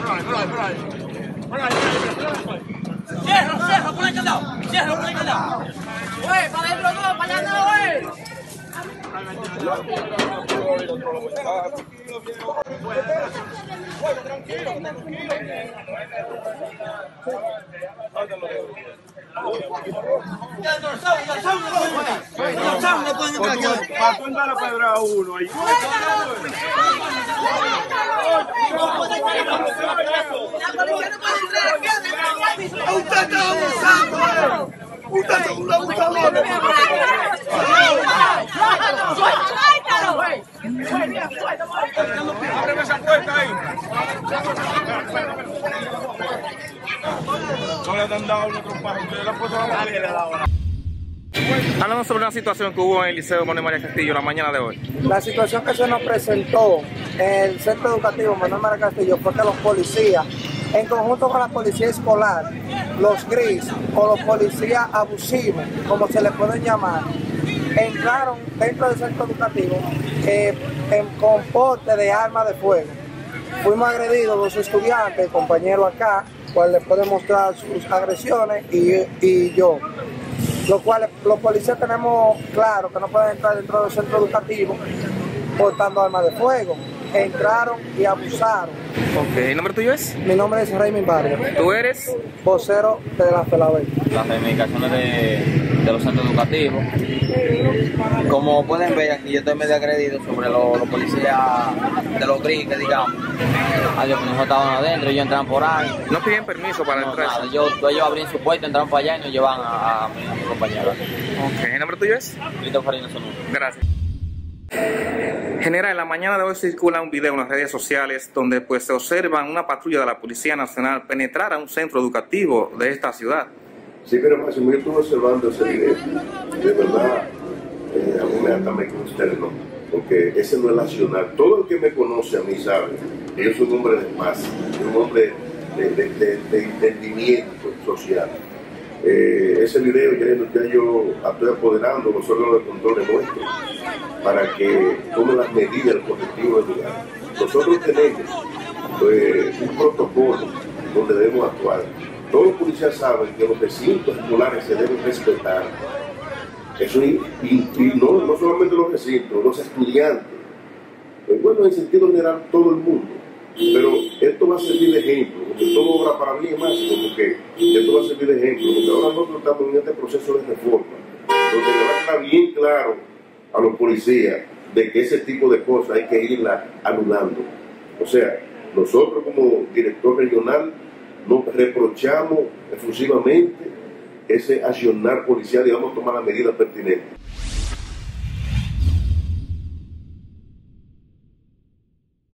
Cierra, pon el candado. Cierra, pon el candado. Güey, para adentro no, para allá no, güey. Para tú andar a pedrar a uno ahí. Usted está abusando. Usted es un abusador. Ábreme esa puerta ahí. No le han dado una trompa. Usted le ha puesto la mano. Háblanos sobre una situación que hubo en el Liceo Manuel María Castillo la mañana de hoy. La situación que se nos presentó en el centro educativo Manuel María Castillo fue que los policías, en conjunto con la policía escolar, los gris o los policías abusivos, como se les pueden llamar, entraron dentro del centro educativo con porte de armas de fuego. Fuimos agredidos los estudiantes, el compañero acá, cual les puede mostrar sus agresiones, y yo. Lo cual los policías tenemos claro que no pueden entrar dentro del centro educativo portando armas de fuego. Entraron y abusaron. Ok, ¿el nombre tuyo es? Mi nombre es Raymond Vargas. ¿Tú eres? Vocero de la FELABEL. Las reivindicaciones de los centros educativos. Como pueden ver, aquí yo estoy medio agredido sobre los policías de los gris, que digamos. Ellos no estaban adentro, ellos entraban por ahí. ¿No piden permiso para entrar? Nada, ellos abrían su puerta, entraron para allá y nos llevan a mi compañero. Ok, ¿el nombre tuyo es? Cristo Farina Sonora. Gracias. General, en la mañana de hoy circula un video en las redes sociales donde pues se observan una patrulla de la Policía Nacional penetrar a un centro educativo de esta ciudad. Sí, pero Máximo, yo estuve observando ese video. De verdad, a mí me hasta me consternó, porque ese no es nacional. Todo el que me conoce a mí sabe que yo soy un hombre de paz, un hombre de entendimiento social. Ese video ya yo estoy apoderando los órganos de control nuestros para que tomen las medidas del correctivo del lugar. Nosotros tenemos un protocolo donde debemos actuar. Todos los policías saben que los recintos escolares se deben respetar. Eso y no solamente los recintos, los estudiantes. Bueno, en sentido general, todo el mundo. Pero esto va a servir de ejemplo, porque todo obra para bien más, porque esto va a servir de ejemplo, porque ahora nosotros estamos en este proceso de reforma, donde le va a estar bien claro a los policías de que ese tipo de cosas hay que irla anulando. O sea, nosotros como director regional nos reprochamos exclusivamente ese accionar policial y vamos a tomar las medidas pertinentes.